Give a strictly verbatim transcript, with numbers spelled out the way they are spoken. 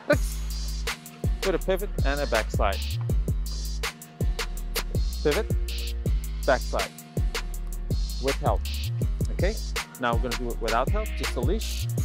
with a pivot and a backslide. Pivot, backslide with help. Okay, now we're going to do it without help, just a leash.